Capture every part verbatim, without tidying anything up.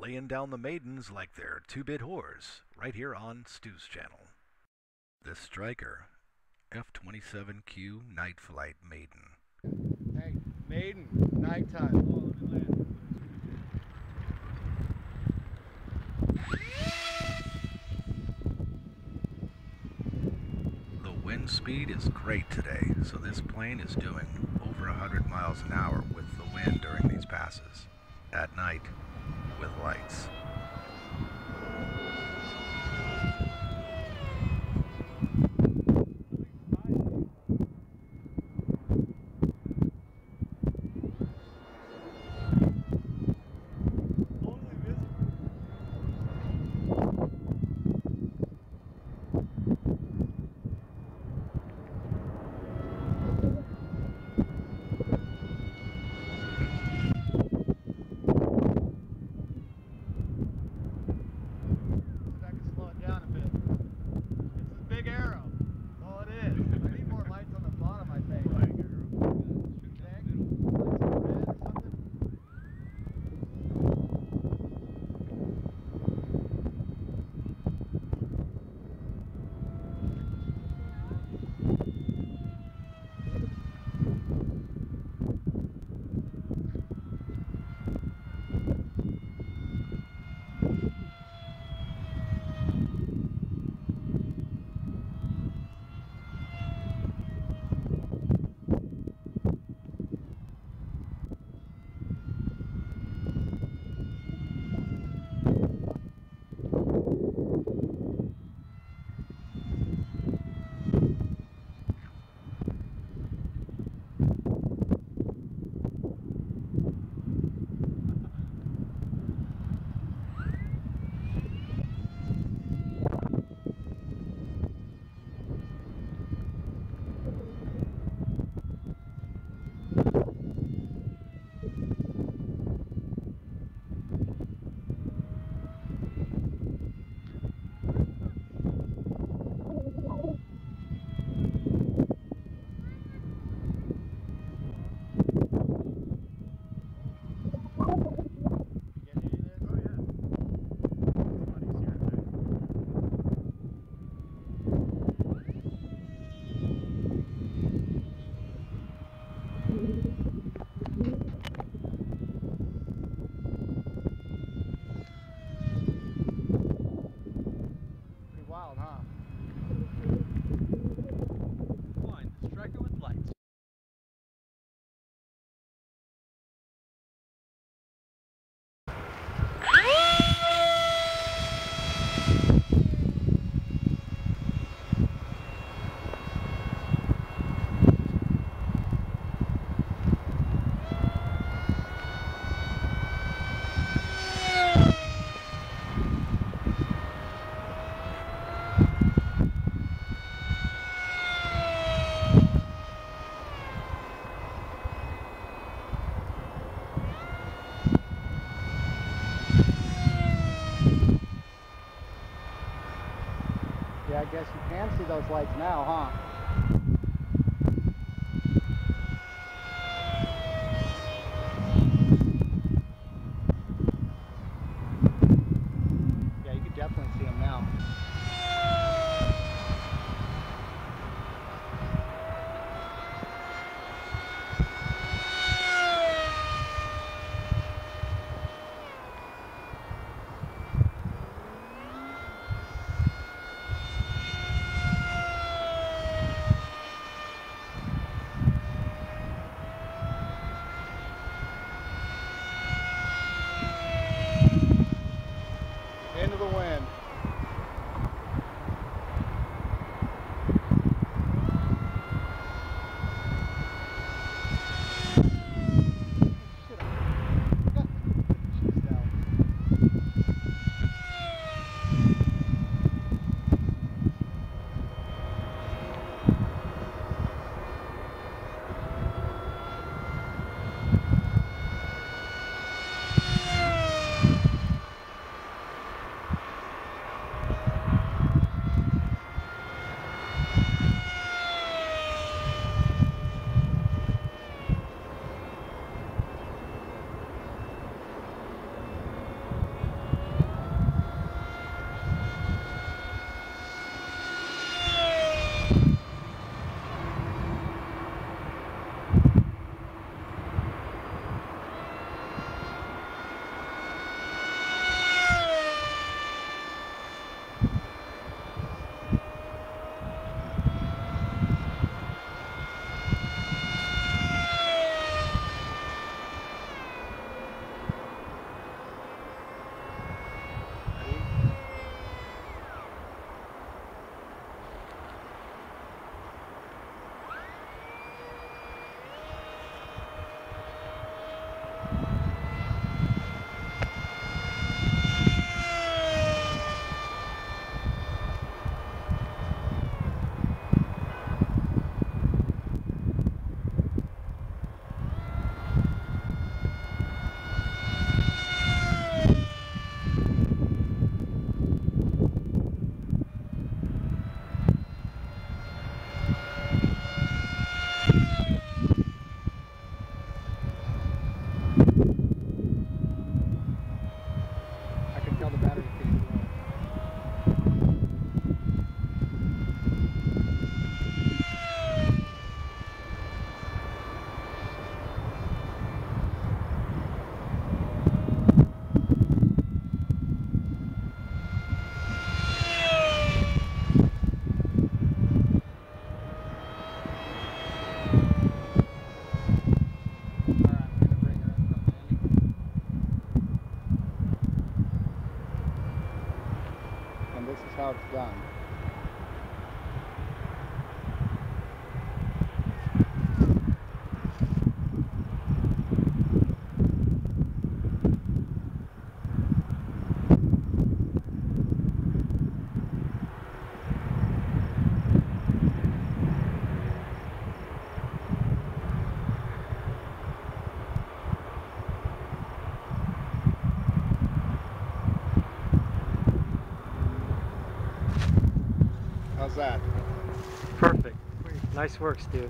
laying down the maidens like they're two-bit whores, right here on Stu's channel. The Stryker F twenty-seven Q Night Flight Maiden. Hey, Maiden, nighttime. The wind speed is great today, so this plane is doing over one hundred miles an hour with the wind during these passes. At night, with lights. Yeah, I guess you can see those lights now, huh? Yeah, you can definitely see them now. how it's done. How's that? Perfect. Nice work, Stu.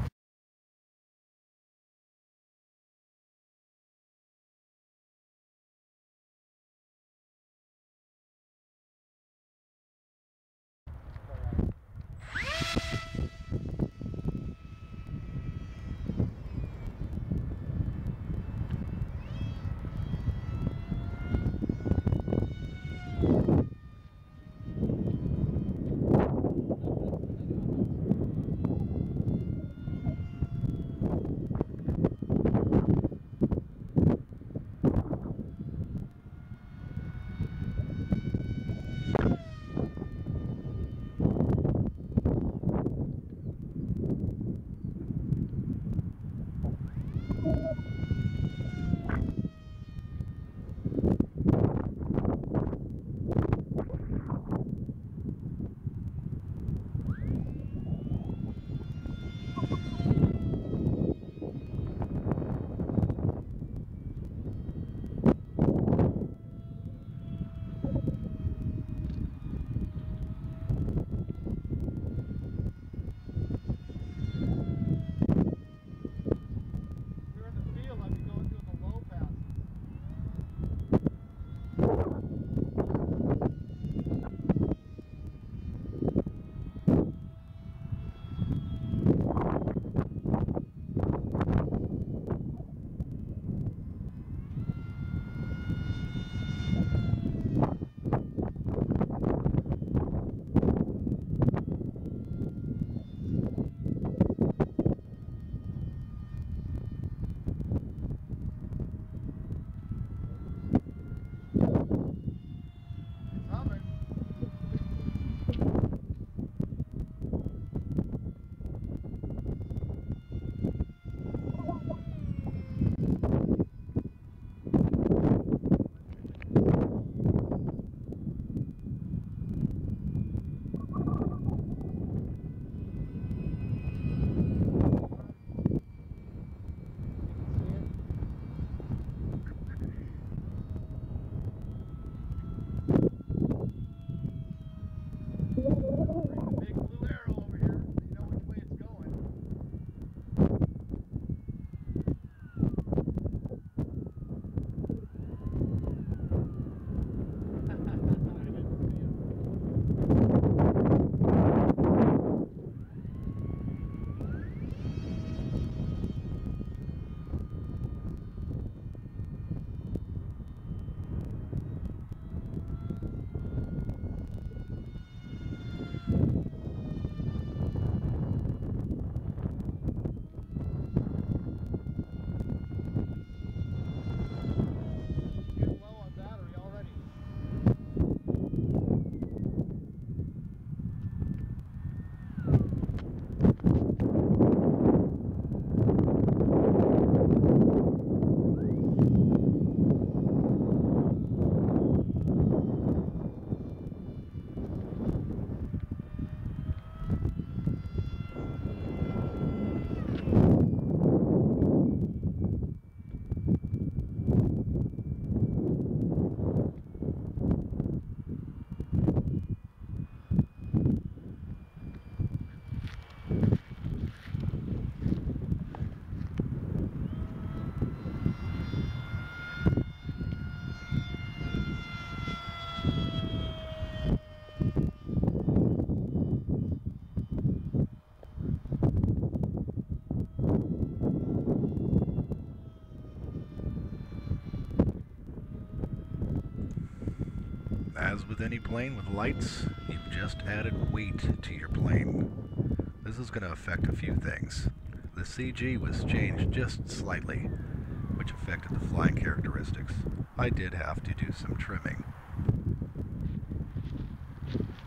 As with any plane with lights, you've just added weight to your plane. This is going to affect a few things. The C G was changed just slightly, which affected the flying characteristics. I did have to do some trimming.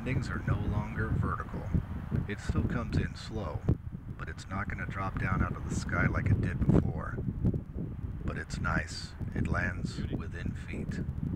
landings are no longer vertical. It still comes in slow, but it's not going to drop down out of the sky like it did before. But it's nice. It lands within feet.